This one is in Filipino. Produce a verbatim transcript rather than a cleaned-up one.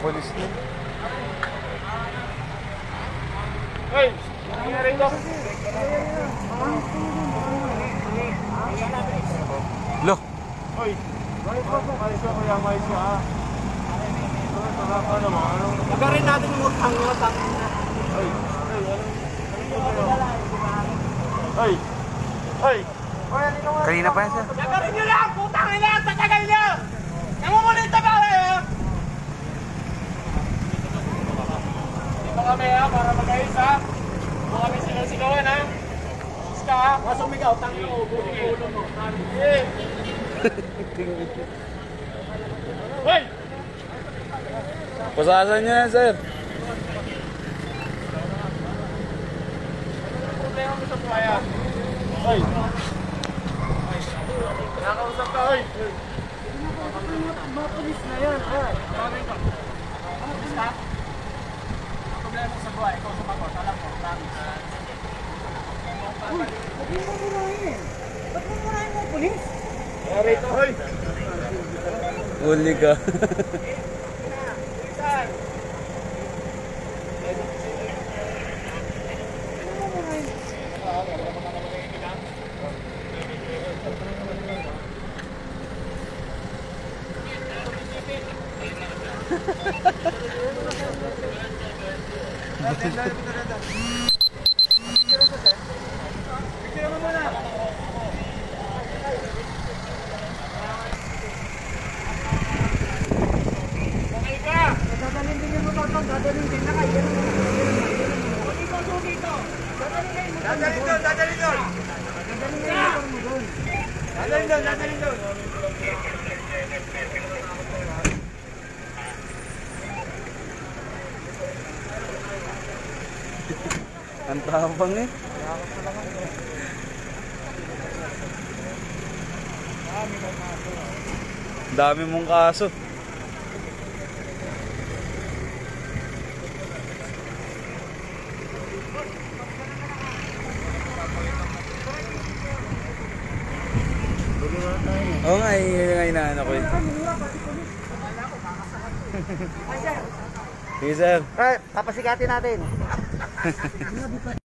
Polis na. Hoy! Nangyari ko! Lo! Hoy! Mais ka kuya, mais ka ha? Ano mo? Lagarin natin yung utang nyo, utang nyo. Hoy! Hoy! Hoy! Kanina pa yan, sir. Lagarin nyo lang! Putang nila! Tatagal nyo! Nangungulit na ba kayo? Dito kami ha, para mag-ayos ha. Dito kami sigaw-sigawan ha. Sis ka ha. Mas umigaw, tangin mo, buti ulo mo. Eh! Hoy! Pasasan niyo yan, sir. Problema mo sa buhay ha. Hoy! Nakakausap ka, hoy! Mga polis na yan, ha? Tawagin ko. Polis ka? Ang problema mo sa buhay, ikaw sumagot. Alam mo, promise. Uy, ba't mo murahin? Ba't mo murahin mo, polis? Kaya rito, hoy! Huli ka. Saan? Ba't mo murahin? Picture mo muna! Okay ka! Dadalhin din yung motor ko, dadalhin din na kayo. Sugi ko, sugi ko! Dadalhin doon, dadalhin doon! Dadalhin yung motor mo doon. Dadalhin doon, dadalhin doon! Ang tapang eh. Dami mong kaso. Oo nga, yun nga inaano ko eh. Sige, sir. Eh, papasikatin natin.